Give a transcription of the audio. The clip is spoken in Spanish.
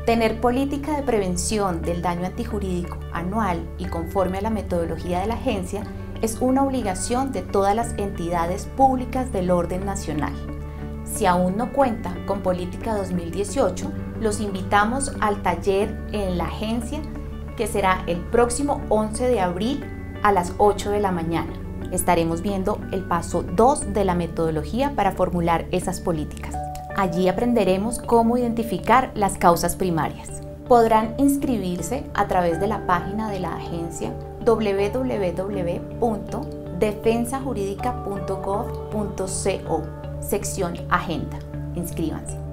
Tener política de prevención del daño antijurídico anual y conforme a la metodología de la agencia es una obligación de todas las entidades públicas del orden nacional. Si aún no cuenta con Política 2018, los invitamos al taller en la agencia que será el próximo 11 de abril a las 8 de la mañana. Estaremos viendo el paso 2 de la metodología para formular esas políticas. Allí aprenderemos cómo identificar las causas primarias. Podrán inscribirse a través de la página de la agencia www.defensajurídica.gov.co, sección Agenda. Inscríbanse.